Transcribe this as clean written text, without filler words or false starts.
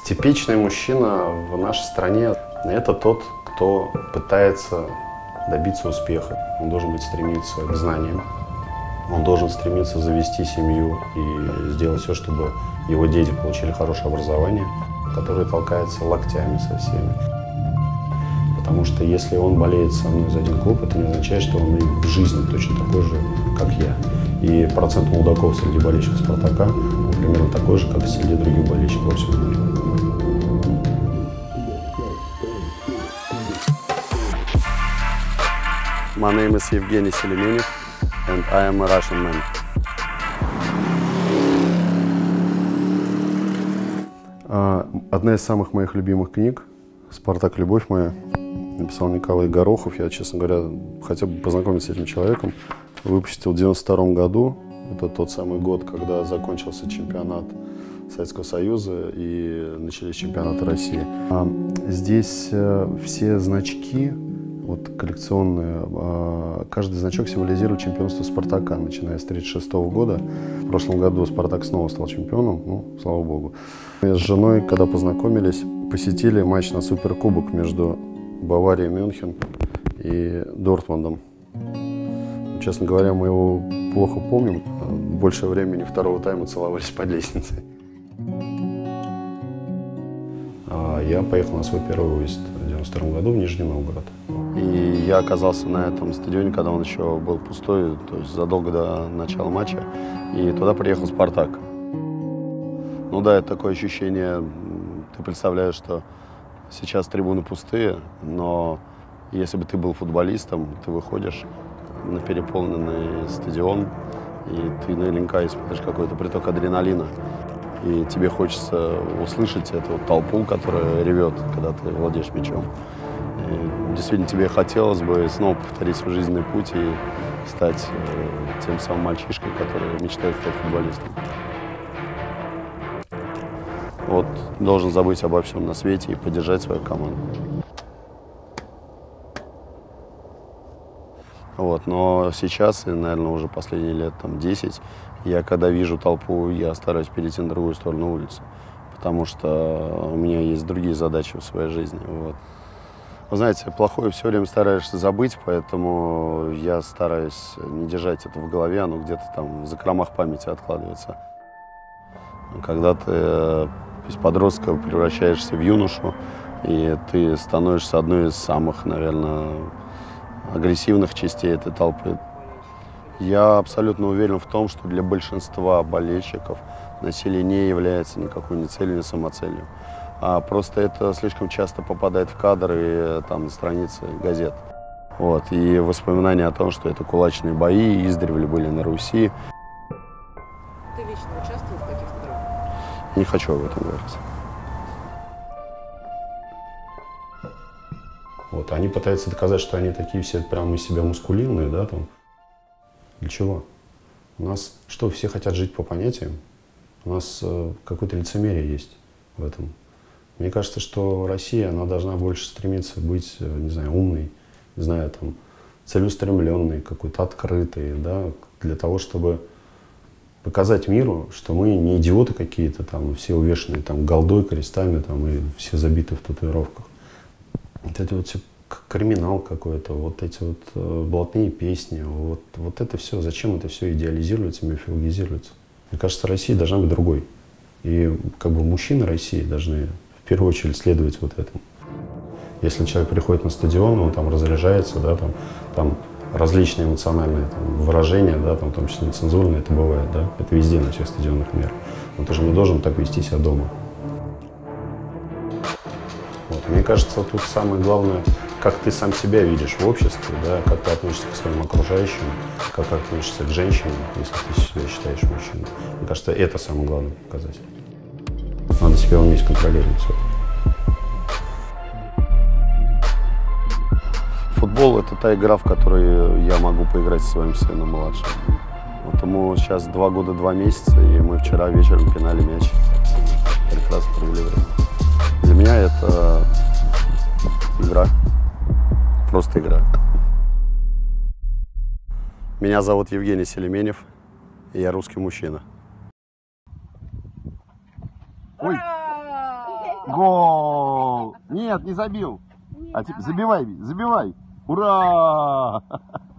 Типичный мужчина в нашей стране – это тот, кто пытается добиться успеха. Он должен стремиться к знаниям, он должен стремиться завести семью и сделать все, чтобы его дети получили хорошее образование, которое толкается локтями со всеми. Потому что если он болеет со мной за один клуб, это не означает, что он и в жизни точно такой же, как я. И процент мудаков среди болельщиков «Спартака» примерно такой же, как и среди других болельщиков во всем мире. My name is Evgeny Selemenyev, and I am a Russian man. Одна из самых моих любимых книг «Спартак. Любовь моя» написал Николай Горохов. Я, честно говоря, хотел бы познакомиться с этим человеком. Выпустил в 1992 году. Это тот самый год, когда закончился чемпионат Советского Союза и начались чемпионаты России. Здесь все значки вот, коллекционные, каждый значок символизирует чемпионство «Спартака», начиная с 1936 года. В прошлом году «Спартак» снова стал чемпионом, ну, слава богу. Мы с женой, когда познакомились, посетили матч на Суперкубок между Баварией Мюнхен и Дортмундом. Честно говоря, мы его плохо помним. Больше времени второго тайма целовались под лестницей. Я поехал на свой первый выезд в 1992 году в Нижний Новгород. И я оказался на этом стадионе, когда он еще был пустой, то есть задолго до начала матча. И туда приехал «Спартак». Ну да, это такое ощущение, ты представляешь, что сейчас трибуны пустые, но если бы ты был футболистом, ты выходишь на переполненный стадион, и ты наверняка испытываешь какой-то приток адреналина. И тебе хочется услышать эту толпу, которая ревет, когда ты владеешь мячом. И действительно, тебе хотелось бы снова повторить свой жизненный путь и стать тем самым мальчишкой, который мечтает стать футболистом. Вот должен забыть обо всем на свете и поддержать свою команду. Вот, но сейчас, и, наверное, уже последние лет 10, я когда вижу толпу, я стараюсь перейти на другую сторону улицы, потому что у меня есть другие задачи в своей жизни. Вот. Вы знаете, плохое все время стараешься забыть, поэтому я стараюсь не держать это в голове, оно где-то там в закромах памяти откладывается. Когда ты из подростка превращаешься в юношу, и ты становишься одной из самых, наверное, агрессивных частей этой толпы. Я абсолютно уверен в том, что для большинства болельщиков насилие не является никакой ни целью, ни самоцелью. А просто это слишком часто попадает в кадры и там на страницы газет. Вот. И воспоминания о том, что это кулачные бои, издревле были на Руси. Ты лично участвовал в каких-то драках? Не хочу об этом говорить. Вот, они пытаются доказать, что они такие все прямо из себя мускулинные, да, там. Для чего? У нас что, все хотят жить по понятиям? У нас какое-то лицемерие есть в этом. Мне кажется, что Россия, она должна больше стремиться быть, не знаю, умной, не знаю, там, целеустремленной, какой-то открытой, да, для того, чтобы показать миру, что мы не идиоты какие-то, там, все увешанные там голдой, крестами, там, и все забиты в татуировках. Вот это вот все криминал какой-то, вот эти вот блатные песни, вот это все, зачем это все идеализируется, мифологизируется? Мне кажется, Россия должна быть другой. И как бы мужчины России должны в первую очередь следовать вот этому. Если человек приходит на стадион, он там разряжается, да, там различные эмоциональные там, выражения, да, там, в том числе нецензурные, это бывает, да, это везде на всех стадионах мира. Но ты же не должен так вести себя дома. Вот. Мне кажется, тут самое главное, как ты сам себя видишь в обществе, да, как ты относишься к своим окружающим, как ты относишься к женщинам, если ты себя считаешь мужчиной. Мне кажется, это самый главный показатель. Надо себя уметь контролировать все. Футбол – это та игра, в которой я могу поиграть со своим сыном младшим. Вот ему сейчас 2 года 2 месяца, и мы вчера вечером пинали мяч. Прекрасно провели время. Для меня это игра. Просто игра. Меня зовут Евгений Селеменев, и я русский мужчина. Ура! Гол! Нет, не забил. А теперь забивай, забивай. Ура!